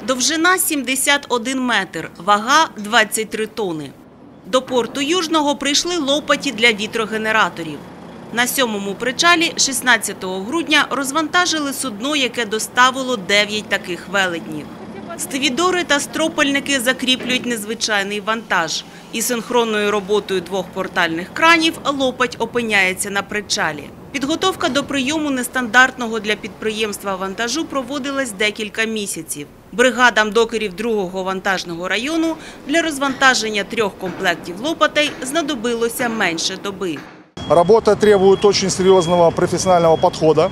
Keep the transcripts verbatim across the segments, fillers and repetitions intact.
Довжина – сімдесят один метр, вага – двадцять три тони. До порту Южного прийшли лопаті для вітрогенераторів. На сьомому причалі шістнадцятого грудня розвантажили судно, яке доставило дев'ять таких велетнів. Стивідори та стропельники закріплюють незвичайний вантаж. І синхронною роботою двох портальних кранів лопать опиняється на причалі. Підготовка до прийому нестандартного для підприємства вантажу проводилась декілька місяців. Бригадам докерів другого вантажного району для розвантаження трьох комплектів лопатей знадобилося менше доби. Работа требует очень серьезного профессионального подхода,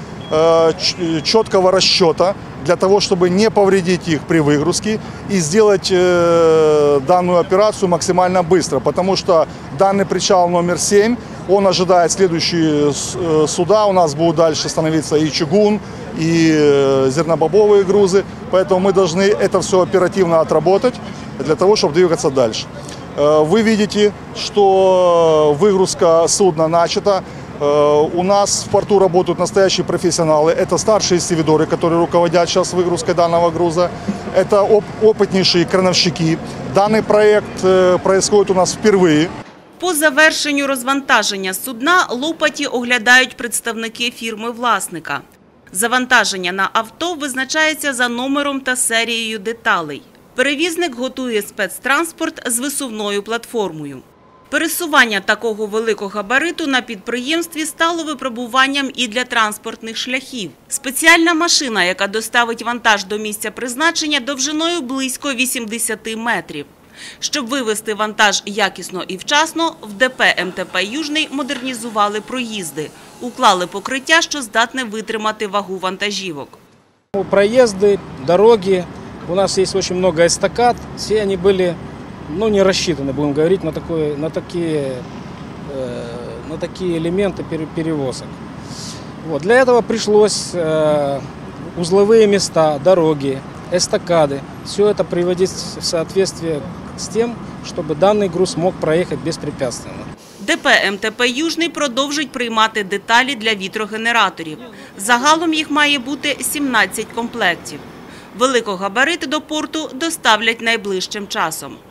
четкого расчета для того, чтобы не повредить их при выгрузке и сделать данную операцию максимально быстро, потому что данный причал номер семь, он ожидает следующие суда, у нас будут дальше становиться и чугун, и зернобобовые грузы, поэтому мы должны это все оперативно отработать для того, чтобы двигаться дальше. Вы видите, что выгрузка судна начата. У нас в порту работают настоящие профессионалы. Это старшие стивидоры, которые руководят сейчас выгрузкой данного груза. Это оп- опытнейшие крановщики. Данный проект происходит у нас впервые. По завершенню розвантаження судна лопаті оглядають представники фірми-власника. Завантаження на авто визначається за номером та серією деталей. Перевізник готує спецтранспорт з висувною платформою. Пересування такого великого габариту на підприємстві стало випробуванням і для транспортних шляхів. Спеціальна машина, яка доставить вантаж до місця призначення, довжиною близько вісімдесят метрів. Щоб вивезти вантаж якісно і вчасно, в ДП ем те пе «Южний» модернізували проїзди, уклали покриття, що здатне витримати вагу вантажівок. Проїзди, дороги, у нас є дуже багато естакад, всі вони були ну, не рассчитаны, будем говорить, на, такое, на, такие, э, на такие элементы перевозок. Вот. Для этого пришлось э, узловые места, дороги, эстакады, все это приводить в соответствие с тем, чтобы данный груз мог проехать беспрепятственно. ДП ем те пе «Южний» продовжить приймати деталі для вітрогенераторів. Загалом їх має бути сімнадцять комплектів. Великогабарити до порту доставлять найближчим часом.